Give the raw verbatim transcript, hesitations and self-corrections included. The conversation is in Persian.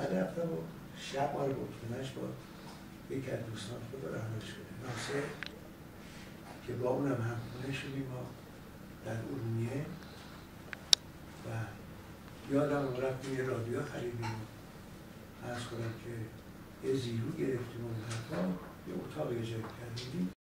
بعد رفتم و شب ما رو بود خونش با یکی از دوستان خود رو رهنمایی شده ناصر که با اونم هم خونه شدیم ما در ارومیه و یادم رو رفتیم یه رادیو خریدیم و عرض کنم که یه زیرو گرفتیم و اون حرفا یه اتاق اجاره کردیم